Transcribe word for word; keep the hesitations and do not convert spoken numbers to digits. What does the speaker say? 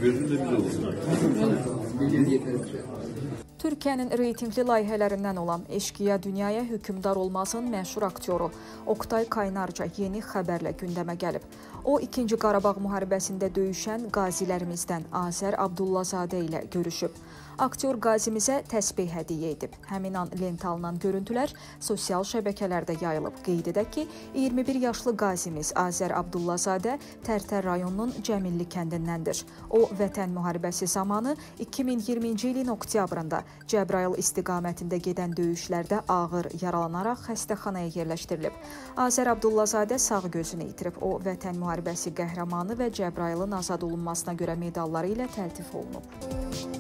gözü de biz olsun. Türkiyənin reytingli layihələrindən olan Eşqiya Dünyaya hökmdar olmasının məşhur aktyoru Oktay Kaynarca yeni xəbərlə gündəmə gəlib. O, ikinci Qarabağ müharibəsində döyüşən qazilərimizdən Azər Abdullazadə ilə görüşüb. Aktyor qazimizə təsbih hədiyyə edib. Həmin an lentə alınan görüntülər sosial şəbəkələrdə yayılıb. Qeyd edək ki, iyirmi bir yaşlı qazimiz Azər Abdullazadə Tərtər rayonunun Cəmilli kəndindəndir. O, Vətən müharibəsi zamanı iki min iyirminci ilin oktyabrında Cəbrayıl istiqamətində gedən döyüşlərdə ağır yaralanaraq xəstəxanaya yerləşdirilib. Azər Abdullazadə sağ gözünü itirib. O, Vətən müharibəsi qəhrəmanı və Cəbrayılın azad olunmasına görə medalları ilə təltif olunub.